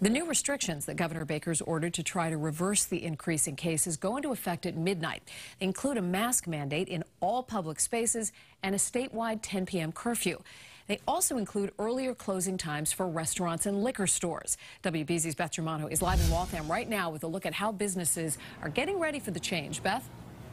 The new restrictions that Governor Baker's ordered to try to reverse the increase in cases go into effect at midnight. They include a mask mandate in all public spaces and a statewide 10 p.m. curfew. They also include earlier closing times for restaurants and liquor stores. WBZ's Beth Germano is live in Waltham right now with a look at how businesses are getting ready for the change. Beth?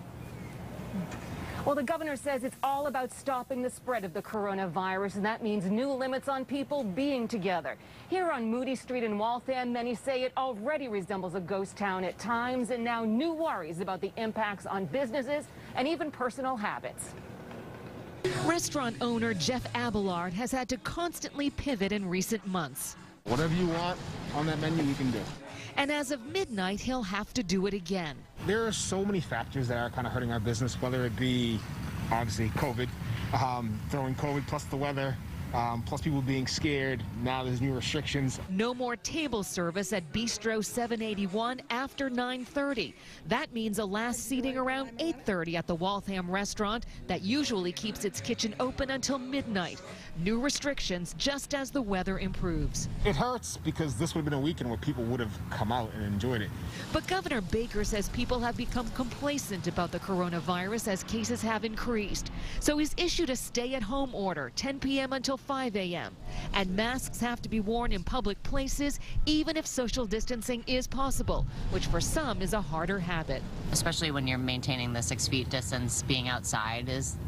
Well, the governor says it's all about stopping the spread of the coronavirus, and that means new limits on people being together. Here on Moody Street in Waltham, many say it already resembles a ghost town at times, and now new worries about the impacts on businesses and even personal habits. Restaurant owner Jeff Abelard has had to constantly pivot in recent months. Whatever you want on that menu, you can do. And as of midnight, he'll have to do it again. There are so many factors that are kind of hurting our business, whether it be, obviously, COVID, throwing COVID plus the weather, plus people being scared. Now there's new restrictions. No more table service at Bistro 781 after 9:30. That means a last seating around 8:30 at the Waltham restaurant that usually keeps its kitchen open until midnight. New restrictions just as the weather improves. It hurts because this would have been a weekend where people would have come out and enjoyed it. But Governor Baker says people have become complacent about the coronavirus as cases have increased. So he's issued a stay-at-home order, 10 p.m. until 5 a.m. And masks have to be worn in public places, even if social distancing is possible, which for some is a harder habit. Especially when you're maintaining the 6 feet distance, being outside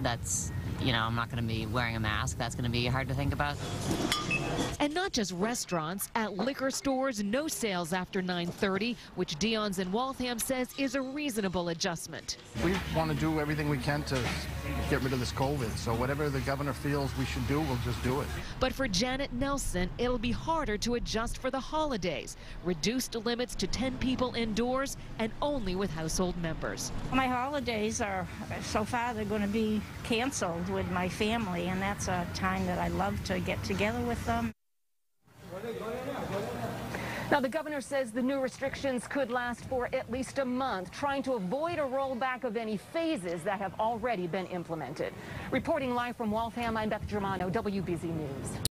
I'm not going to be wearing a mask. That's going to be hard to think about. And not just restaurants. At liquor stores, no sales after 9:30, which Dion's in Waltham says is a reasonable adjustment. We want to do everything we can to get rid of this COVID, so whatever the governor feels we should do, we'll just do it. But for Janet Nelson, it'll be harder to adjust for the holidays. Reduced limits to 10 people indoors and only with household members. My holidays are, so far, they're going to be canceled with my family, and that's a time that I love to get together with them. Now, the governor says the new restrictions could last for at least a month, trying to avoid a rollback of any phases that have already been implemented. Reporting live from Waltham, I'm Beth Germano, WBZ News.